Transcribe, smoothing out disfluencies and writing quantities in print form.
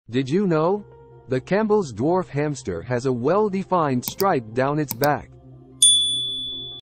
Did you know? The Campbell's dwarf hamster has a well-defined stripe down its back.